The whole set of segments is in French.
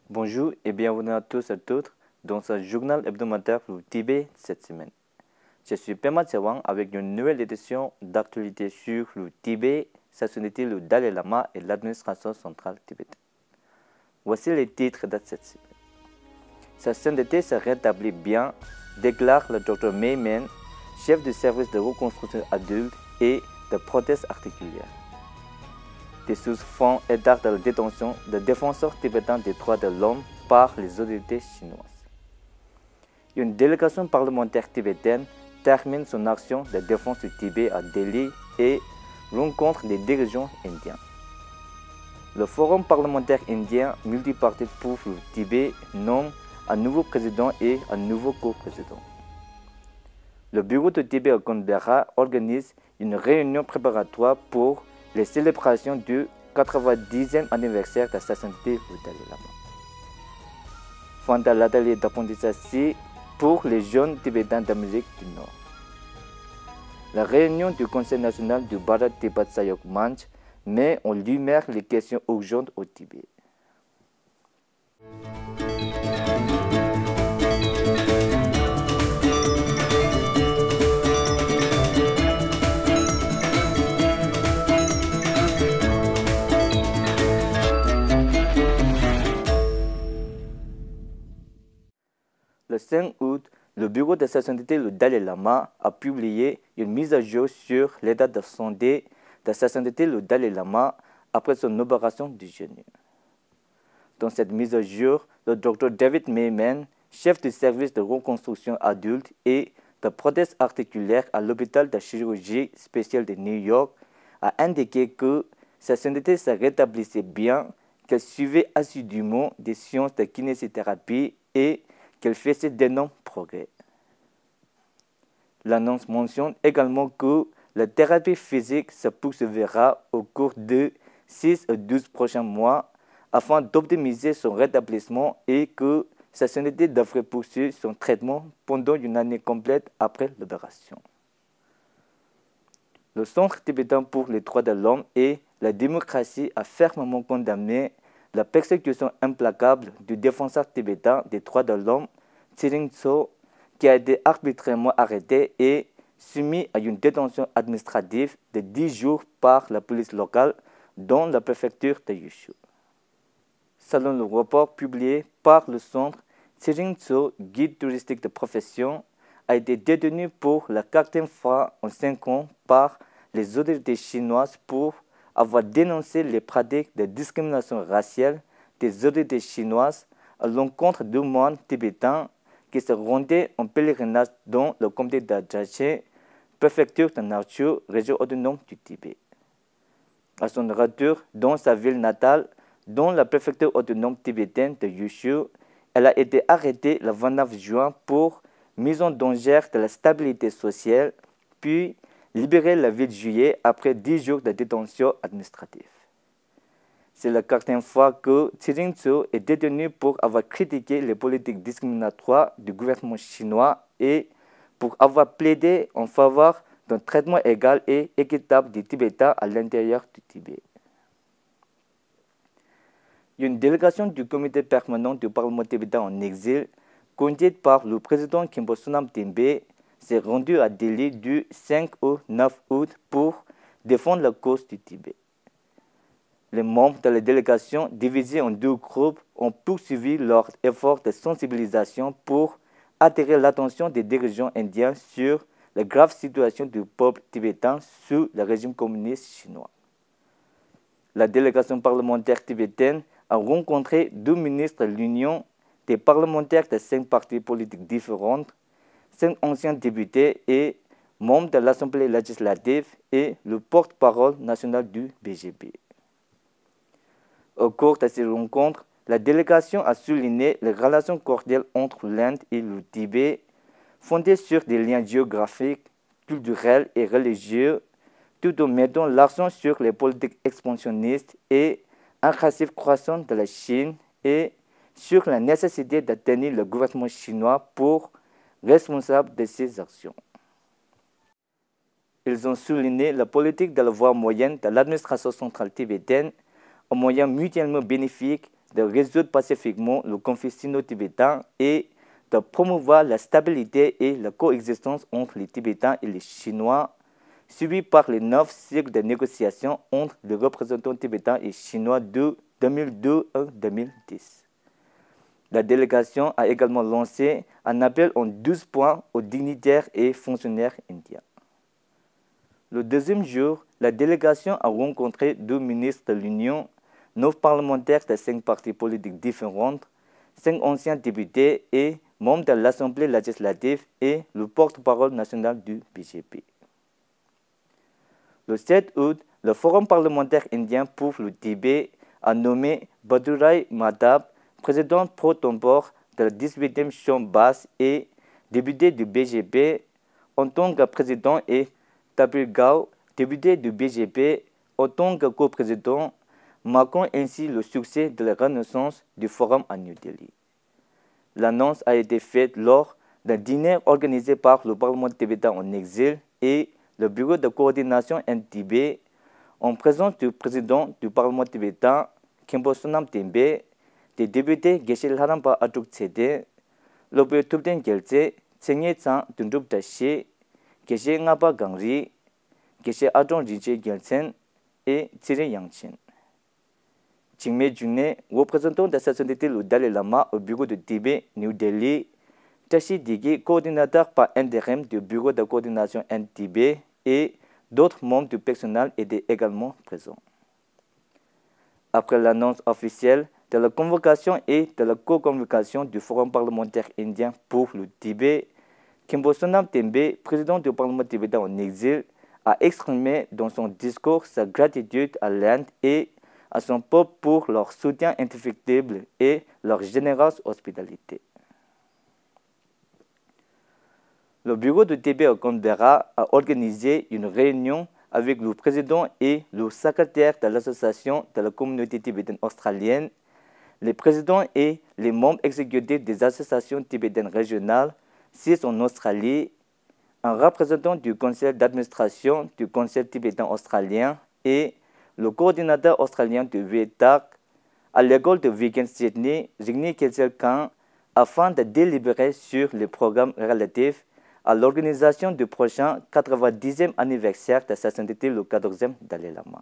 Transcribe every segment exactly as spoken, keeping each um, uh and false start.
Bonjour et bienvenue à tous et à toutes dans ce journal hebdomadaire du Tibet cette semaine. Je suis Pema Tsewang avec une nouvelle édition d'actualité sur le Tibet, sa sainteté, le Dalai Lama et l'administration centrale tibétaine. Voici les titres de cette semaine. Sa sainteté se rétablit bien, déclare le docteur Mayman, chef du service de reconstruction adulte et de prothèses articulaires. Des sources font état de la détention de défenseurs tibétains des droits de l'homme par les autorités chinoises. Une délégation parlementaire tibétaine termine son action de défense du Tibet à Delhi et rencontre des dirigeants indiens. Le Forum parlementaire indien multipartite pour le Tibet nomme un nouveau président et un nouveau co-président. Le bureau de Tibet au Canberra organise une réunion préparatoire pour les célébrations du quatre-vingt-dixième anniversaire de sa sainteté au Dalai Lama. Fin de l'atelier d'apprentissage pour les jeunes tibétains d'Amérique du Nord. La réunion du Conseil national du Bharat Tibet Sayok Manch met en lumière les questions urgentes au Tibet. Le cinq août, le bureau de sa sainteté, le Dalai Lama, a publié une mise à jour sur l'état de santé de sa sainteté, le Dalai Lama, après son opération du genou. Dans cette mise à jour, le docteur David Mayman, chef du service de reconstruction adulte et de prothèses articulaires à l'hôpital de chirurgie spéciale de New York, a indiqué que sa sainteté se rétablissait bien, qu'elle suivait assidûment des séances de kinésithérapie et qu'elle faisait d'énormes progrès. L'annonce mentionne également que la thérapie physique se poursuivra au cours de six à douze prochains mois afin d'optimiser son rétablissement et que sa sainteté devrait poursuivre son traitement pendant une année complète après l'opération. Le Centre tibétain pour les droits de l'homme et la démocratie a fermement condamné la persécution implacable du défenseur tibétain des droits de l'homme, Tsering Tso, qui a été arbitrairement arrêté et soumis à une détention administrative de dix jours par la police locale dans la préfecture de Yushu. Selon le rapport publié par le centre, Tsering Tso, guide touristique de profession, a été détenu pour la quatrième fois en cinq ans par les autorités chinoises pour avoir dénoncé les pratiques de discrimination raciale des autorités chinoises à l'encontre de moines tibétains qui se rendaient en pèlerinage dans le comté de Jache, préfecture de Narshu, région autonome du Tibet. À son retour dans sa ville natale, dans la préfecture autonome tibétaine de Yushu, elle a été arrêtée le vingt-neuf juin pour mise en danger de la stabilité sociale, puis libérée le huit juillet après dix jours de détention administrative. C'est la quatrième fois que Tsering Tso est détenu pour avoir critiqué les politiques discriminatoires du gouvernement chinois et pour avoir plaidé en faveur d'un traitement égal et équitable des Tibétains à l'intérieur du Tibet. Une délégation du comité permanent du Parlement tibétain en exil, conduite par le président Khenpo Sonam Tembe, s'est rendue à Delhi du cinq au neuf août pour défendre la cause du Tibet. Les membres de la délégation, divisés en deux groupes, ont poursuivi leurs efforts de sensibilisation pour attirer l'attention des dirigeants indiens sur la grave situation du peuple tibétain sous le régime communiste chinois. La délégation parlementaire tibétaine a rencontré deux ministres de l'Union, des parlementaires de cinq partis politiques différents, cinq anciens députés et membres de l'Assemblée législative et le porte-parole national du B J P. Au cours de ces rencontres, la délégation a souligné les relations cordiales entre l'Inde et le Tibet, fondées sur des liens géographiques, culturels et religieux, tout en mettant l'accent sur les politiques expansionnistes et agressives croissantes de la Chine et sur la nécessité de tenir le gouvernement chinois pour responsable de ces actions. Ils ont souligné la politique de la voie moyenne de l'administration centrale tibétaine, un moyen mutuellement bénéfique de résoudre pacifiquement le conflit sino-tibétain et de promouvoir la stabilité et la coexistence entre les Tibétains et les Chinois, suivi par les neuf cycles de négociations entre les représentants tibétains et chinois de deux mille deux à deux mille dix. La délégation a également lancé un appel en douze points aux dignitaires et fonctionnaires indiens. Le deuxième jour, la délégation a rencontré deux ministres de l'Union, neuf parlementaires de cinq partis politiques différents, cinq anciens députés et membres de l'Assemblée législative et le porte-parole national du B J P. Le sept août, le Forum parlementaire indien pour le Tibet a nommé Badurai Madhab, président pro tempore de la dix-huitième Chambre basse et député du B J P, en tant que président, et Tabir Gao, député du B J P, en tant que coprésident, marquant ainsi le succès de la renaissance du Forum à New Delhi. L'annonce a été faite lors d'un dîner organisé par le Parlement tibétain en exil et le Bureau de coordination Inde-Tibet, en présence du président du Parlement tibétain, Khenpo Sonam Tembe, des députés Geshe Larampa Atuk Tsede, Lobyo Tubden Gelze, Tsenye Tsang Dundrup Dashi, Geshe Ngapa Gangri, Geshe Adon Rinche Gelsen et Tsire Yangchen. Chingme June, représentant de la société le Dalai Lama au bureau de Tibet, New Delhi, Tashi Digi, coordinateur par intérim du bureau de coordination Inde-Tibet et d'autres membres du personnel étaient également présents. Après l'annonce officielle de la convocation et de la co-convocation du Forum parlementaire indien pour le Tibet, Khenpo Sonam Tembe, président du Parlement tibétain en exil, a exprimé dans son discours sa gratitude à l'Inde et à son peuple pour leur soutien indéfectible et leur généreuse hospitalité. Le bureau de Tibet au Canberra a organisé une réunion avec le président et le secrétaire de l'association de la communauté tibétaine australienne, les présidents et les membres exécutifs des associations tibétaines régionales, six en Australie, un représentant du conseil d'administration du conseil tibétain australien et le coordinateur australien de Vetak à l'école de Viken Sydney, Rigni Kelsel Khan, afin de délibérer sur les programmes relatifs à l'organisation du prochain quatre-vingt-dixième anniversaire de sa sainteté le quatorzième Dalai Lama.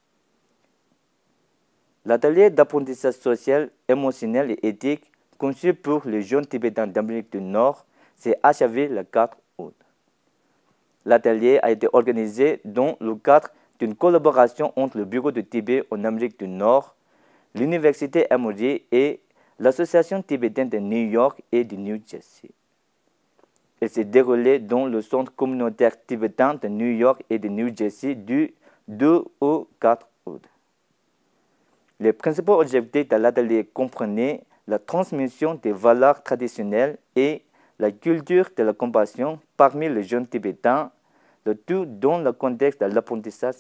L'atelier d'apprentissage social, émotionnel et éthique conçu pour les jeunes Tibétains d'Amérique du Nord s'est achevé le quatre août. L'atelier a été organisé dans le cadre d'une collaboration entre le Bureau de Tibet en Amérique du Nord, l'Université Emory et l'Association tibétaine de New York et de New Jersey. Il s'est déroulé dans le centre communautaire tibétain de New York et de New Jersey du deux au quatre août. Les principaux objectifs de l'atelier comprenaient la transmission des valeurs traditionnelles et la culture de la compassion parmi les jeunes Tibétains, le tout dans le contexte de l'apprentissage.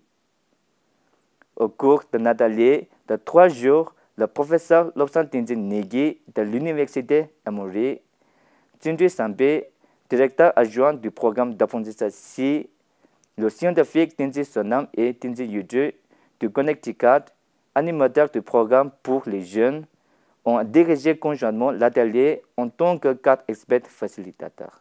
Au cours d'un atelier de trois jours, le professeur Lobsang Tenzin Negi de l'Université Emory, Tindri Sampe, directeur adjoint du programme d'apprentissage, le scientifique Tenzin Sonam et Tenzin Yudru du Connecticut, animateur du programme pour les jeunes, ont dirigé conjointement l'atelier en tant que quatre experts facilitateurs.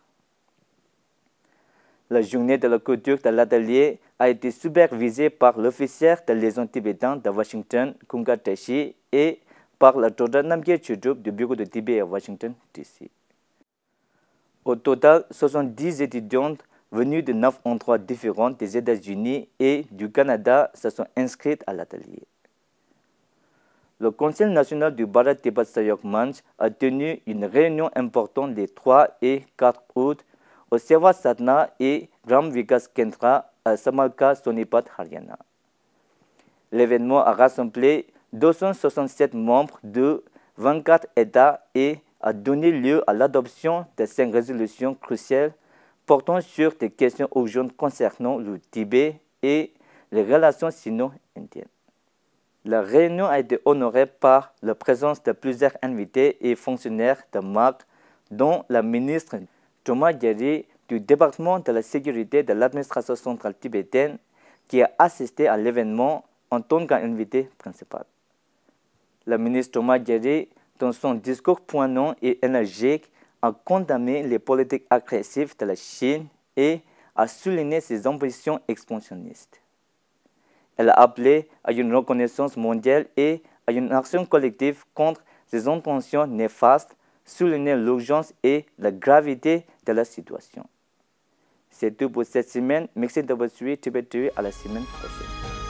La journée de la culture de l'atelier a été supervisée par l'officier de liaison tibétain de Washington, Kunga Tashi, et par la Jordan Namgyel Chudrup du bureau de Tibet à Washington, D C. Au total, soixante-dix étudiantes venues de neuf endroits différents des États-Unis et du Canada se sont inscrites à l'atelier. Le Conseil national du Bharat Tibet Sayok Manch a tenu une réunion importante les trois et quatre août au Seva Sadhana et Gram Vikas Kendra à Samalka, Sonipat, Haryana. L'événement a rassemblé deux cent soixante-sept membres de vingt-quatre États et a donné lieu à l'adoption de cinq résolutions cruciales portant sur des questions urgentes concernant le Tibet et les relations sino-indiennes. La réunion a été honorée par la présence de plusieurs invités et fonctionnaires de marque, dont la ministre Thomas Geri du département de la sécurité de l'administration centrale tibétaine, qui a assisté à l'événement en tant qu'invité principal. La ministre Thomas Guéry, dans son discours poignant et énergique, a condamné les politiques agressives de la Chine et a souligné ses ambitions expansionnistes. Elle a appelé à une reconnaissance mondiale et à une action collective contre ces intentions néfastes, soulignant l'urgence et la gravité de la situation. C'est tout pour cette semaine. Merci d'avoir suivi Tibet T V. À la semaine prochaine.